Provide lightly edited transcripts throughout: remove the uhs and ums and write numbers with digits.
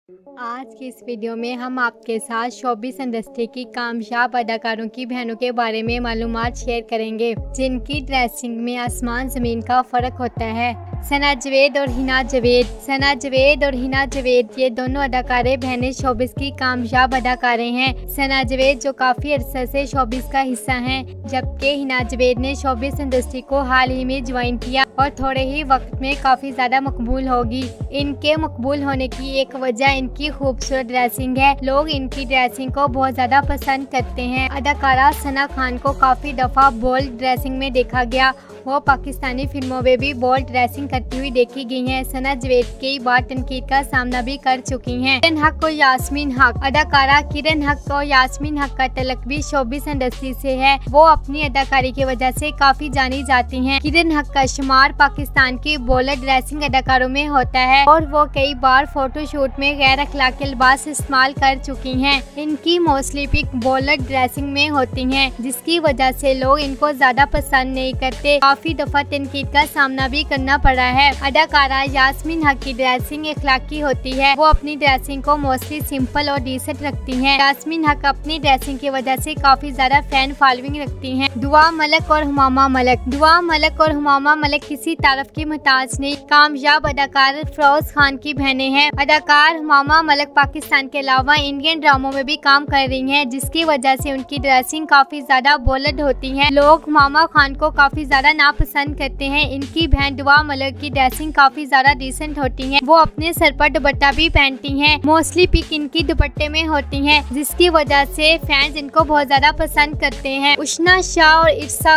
आज की इस वीडियो में हम आपके साथ शोबिस इंडस्ट्री की कामयाब अदाकारों की बहनों के बारे में मालूमात शेयर करेंगे, जिनकी ड्रेसिंग में आसमान जमीन का फर्क होता है। सना जवेद और हिना जवेद ये दोनों अदाकारे बहनें शोबिस की कामयाब अदाकारें हैं। सना जवेद जो काफ़ी अरसे से शोबिस का हिस्सा हैं, जबकि हिना जवेद ने शोबिस इंडस्ट्री को हाल ही में ज्वाइन किया और थोड़े ही वक्त में काफ़ी ज़्यादा मकबूल होगी। इनके मकबूल होने की एक वजह इनकी खूबसूरत ड्रेसिंग है। लोग इनकी ड्रेसिंग को बहुत ज़्यादा पसंद करते हैं। अदाकारा सना खान को काफ़ी दफ़ा बोल्ड ड्रेसिंग में देखा गया। वो पाकिस्तानी फिल्मों में भी बोल्ड ड्रेसिंग करती हुई देखी गई हैं। सना जवेद कई बार तनकीद का सामना भी कर चुकी हैं। किरण हक और यास्मीन हक अदाकारा किरण हक और यास्मीन हक का तल्लुक भी शोबिस इंडस्ट्री से है। वो अपनी अदाकारी की वजह से काफ़ी जानी जाती हैं। किरण हक का शुमार पाकिस्तान की बोल्ड ड्रेसिंग अदाकारों में होता है और वो कई बार फोटोशूट में गैर अखलाकी लिबास इस्तेमाल कर चुकी हैं। इनकी मोस्टली पिक बोल्ड ड्रेसिंग में होती हैं, जिसकी वजह से लोग इनको ज्यादा पसंद नहीं करते। काफी दफा तनकीद का सामना भी करना पड़ा है। अदाकारा यास्मीन हक की ड्रेसिंग अखलाकी होती है। वो अपनी ड्रेसिंग को मोस्टली सिंपल और डिसेंट रखती हैं। यास्मीन हक अपनी ड्रेसिंग की वजह से काफी ज्यादा फैन फॉलोइंग रखती हैं। दुआ मलिक और हुमामा मलिक किसी तारीफ की मोहताज नहीं। कामयाब अदाकार फिरोज खान की बहनें हैं। अदाकार हुमामा मलिक पाकिस्तान के अलावा इंडियन ड्रामों में भी काम कर रही हैं, जिसकी वजह से उनकी ड्रेसिंग काफी ज्यादा बोल्ड होती है। लोग हुमामा खान को काफी ज्यादा नापसंद करते हैं। इनकी बहन दुआ मलिक की ड्रेसिंग काफी ज्यादा डिसेंट होती है। वो अपने सर पर दुपट्टा भी पहनती हैं। मोस्टली पिक इनकी दुपट्टे में होती है, जिसकी वजह से फैंस इनको बहुत ज्यादा पसंद करते हैं। उशना शाह और इर्सा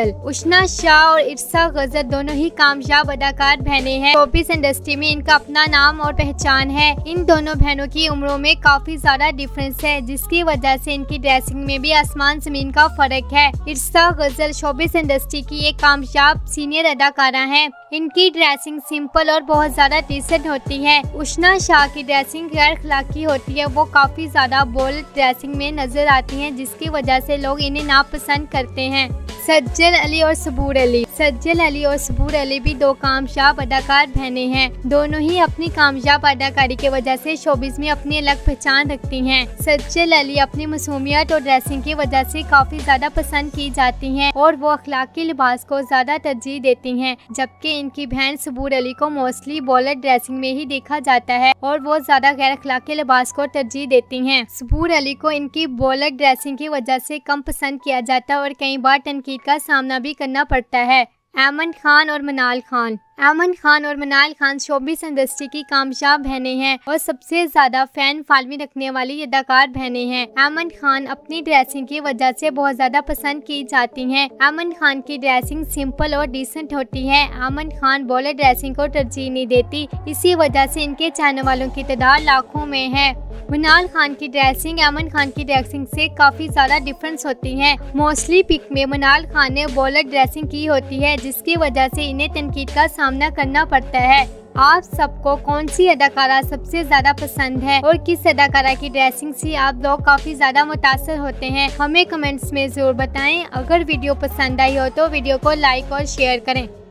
गजल दोनों ही कामयाब अदाकार बहनें हैं। शोबिस इंडस्ट्री में इनका अपना नाम और पहचान है। इन दोनों बहनों की उम्रों में काफी ज्यादा डिफरेंस है, जिसकी वजह से इनकी ड्रेसिंग में भी आसमान जमीन का फर्क है। इर्सा गजल शोबिस इंडस्ट्री की एक कामयाब सीनियर अदाकारा है। इनकी ड्रेसिंग सिंपल और बहुत ज्यादा डिसेंट होती है। उशना शाह की ड्रेसिंग गैर अखलाकी होती है। वो काफी ज्यादा बोल्ड ड्रेसिंग में नजर आती हैं, जिसकी वजह से लोग इन्हें नापसंद करते हैं। सज्जल अली और सबूर अली भी दो कामयाब अदाकार बहनें हैं। दोनों ही अपनी कामयाब अदाकारी की वजह से शोबिस में अपनी अलग पहचान रखती हैं। सज्जल अली अपनी मासूमियत और ड्रेसिंग की वजह से काफी ज्यादा पसंद की जाती हैं और वो अखलाकी लिबास को ज्यादा तरजीह देती हैं, जबकि इनकी बहन सबूर अली को मोस्टली बोल्ड ड्रेसिंग में ही देखा जाता है और वो ज्यादा गैर अखलाकी लिबास को तरजीह देती हैं। सबूर अली को इनकी बोल्ड ड्रेसिंग की वजह से कम पसंद किया जाता है और कई बार तनकीद का सामना भी करना पड़ता है। अमन खान और मनाल खान शोबिस इंडस्ट्री की कामयाब बहनें हैं और सबसे ज्यादा फैन फॉलोइंग रखने वाली अदाकार बहनें हैं। अमन खान अपनी ड्रेसिंग की वजह से बहुत ज्यादा पसंद की जाती हैं। अमन खान की ड्रेसिंग सिंपल और डिसेंट होती है। अमन खान बोल्ड ड्रेसिंग को तरजीह नहीं देती, इसी वजह से इनके चाहने वालों की तादाद लाखों में है। मनाल खान की ड्रेसिंग अमन खान की ड्रेसिंग से काफी ज्यादा डिफरेंस होती है। मोस्टली पिक में मनाल खान ने बोल्ड ड्रेसिंग की होती है, जिसकी वजह से इन्हें तनकीद का सामना करना पड़ता है। आप सबको कौन सी अदाकारा सबसे ज्यादा पसंद है और किस अदाकारा की ड्रेसिंग से आप लोग काफी ज्यादा मुतासर होते हैं, हमें कमेंट्स में जरूर बताएं। अगर वीडियो पसंद आई हो तो वीडियो को लाइक और शेयर करें।